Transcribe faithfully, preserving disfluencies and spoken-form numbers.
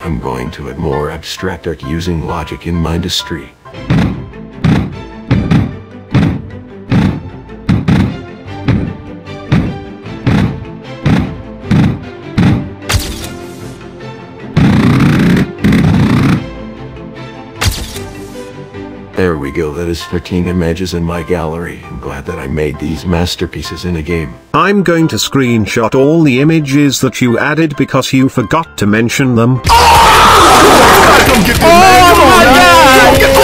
I'm going to add more abstract art using logic in Mindustry. There we go, that is thirteen images in my gallery. I'm glad that I made these masterpieces in a game. I'm going to screenshot all the images that you added because you forgot to mention them. Oh, oh my God!